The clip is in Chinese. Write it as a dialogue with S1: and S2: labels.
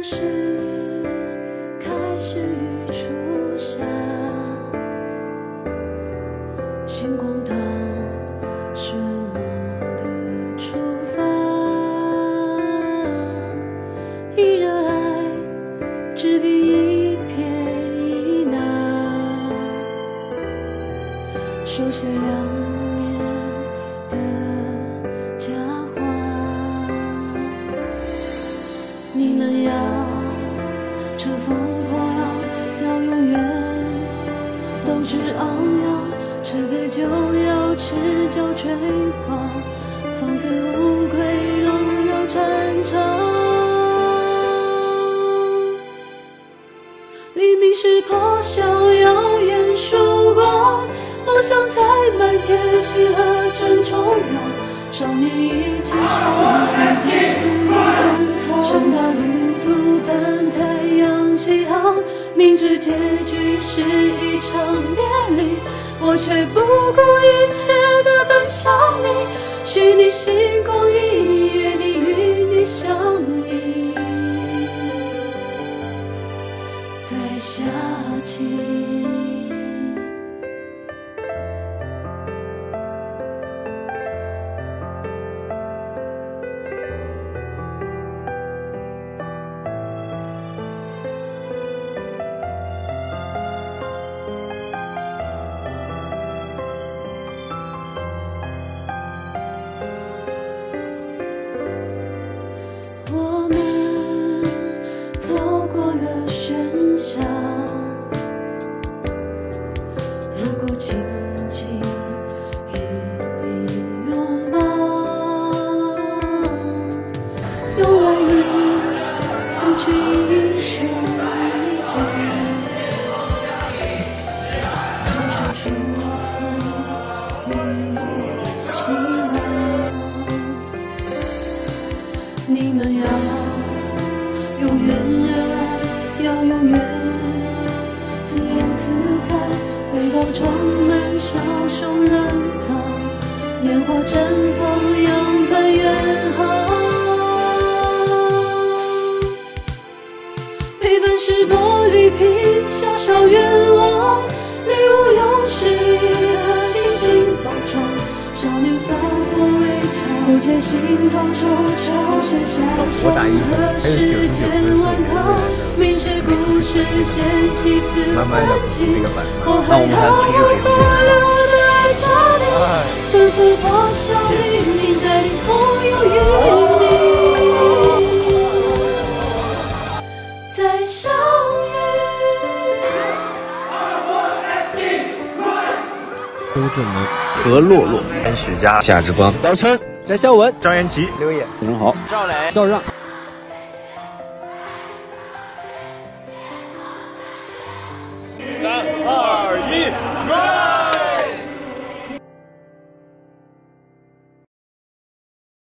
S1: 事开始于初夏，星光岛是梦的出发，以热爱执笔一撇一捺，手写2年的佳话。你们要乘风破浪，要永远斗志昂扬，吃醉就要赤脚追光，方才无愧荣耀战场。黎明时破晓，耀眼曙光，梦想在满天星河正重阳，少年意气上路自由，山岛旅途奔太阳起航，明知结局是一场别离，我却不顾一切地奔向你，许你星光一约定与你相依，在夏季。我们走过了喧嚣，路过荆棘与你拥抱，用爱意不去一生一角，种出祝福与期望。你们要永远热爱，要永远自由自在，背包装满小熊人糖，烟花绽放，扬帆远航。陪伴是玻璃瓶，小小愿望，礼物又是一个精心包装，少年发过微笑，不觉心头惆怅，写下山河世间万康，明知故事掀起此番情，我还好有保留的爱着你，奔赴破晓黎明，在顶峰又与你再相遇。
S2: 周正梅、何洛洛、安许佳、夏之光、姚琛、翟潇闻、张元奇、刘烨、任豪、赵磊、赵让。